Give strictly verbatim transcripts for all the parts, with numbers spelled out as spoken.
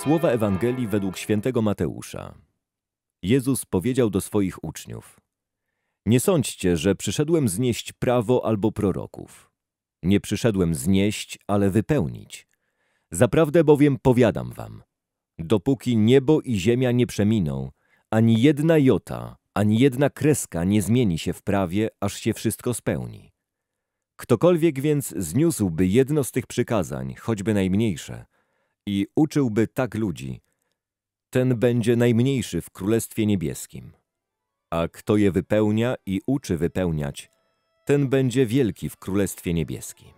Słowa Ewangelii według świętego Mateusza. Jezus powiedział do swoich uczniów: Nie sądźcie, że przyszedłem znieść prawo albo proroków. Nie przyszedłem znieść, ale wypełnić. Zaprawdę bowiem powiadam wam, dopóki niebo i ziemia nie przeminą, ani jedna jota, ani jedna kreska nie zmieni się w prawie, aż się wszystko spełni. Ktokolwiek więc zniósłby jedno z tych przykazań, choćby najmniejsze, i uczyłby tak ludzi, ten będzie najmniejszy w Królestwie Niebieskim. A kto je wypełnia i uczy wypełniać, ten będzie wielki w Królestwie Niebieskim.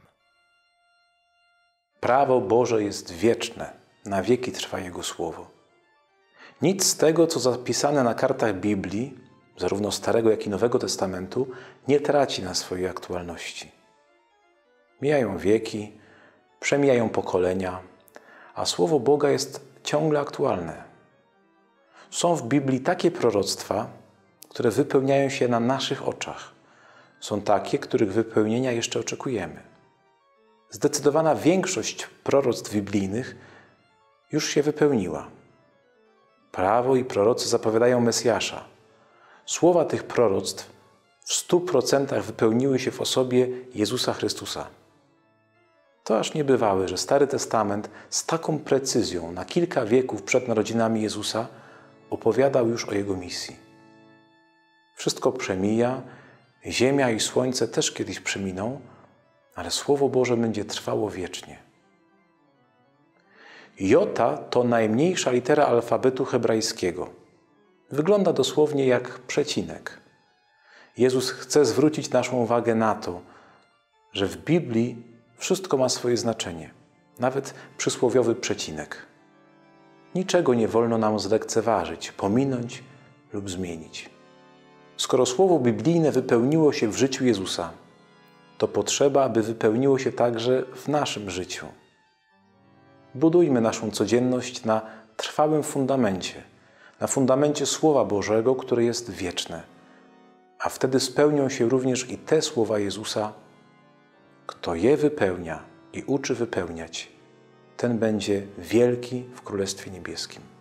Prawo Boże jest wieczne, na wieki trwa Jego Słowo. Nic z tego, co zapisane na kartach Biblii, zarówno Starego, jak i Nowego Testamentu, nie traci na swojej aktualności. Mijają wieki, przemijają pokolenia, a Słowo Boga jest ciągle aktualne. Są w Biblii takie proroctwa, które wypełniają się na naszych oczach. Są takie, których wypełnienia jeszcze oczekujemy. Zdecydowana większość proroctw biblijnych już się wypełniła. Prawo i prorocy zapowiadają Mesjasza. Słowa tych proroctw w stu procentach wypełniły się w osobie Jezusa Chrystusa. To aż niebywałe, że Stary Testament z taką precyzją na kilka wieków przed narodzinami Jezusa opowiadał już o Jego misji. Wszystko przemija, ziemia i słońce też kiedyś przeminą, ale Słowo Boże będzie trwało wiecznie. Jota to najmniejsza litera alfabetu hebrajskiego. Wygląda dosłownie jak przecinek. Jezus chce zwrócić naszą uwagę na to, że w Biblii wszystko ma swoje znaczenie, nawet przysłowiowy przecinek. Niczego nie wolno nam zlekceważyć, pominąć lub zmienić. Skoro Słowo biblijne wypełniło się w życiu Jezusa, to potrzeba, aby wypełniło się także w naszym życiu. Budujmy naszą codzienność na trwałym fundamencie, na fundamencie Słowa Bożego, które jest wieczne. A wtedy spełnią się również i te słowa Jezusa: kto je wypełnia i uczy wypełniać, ten będzie wielki w Królestwie Niebieskim.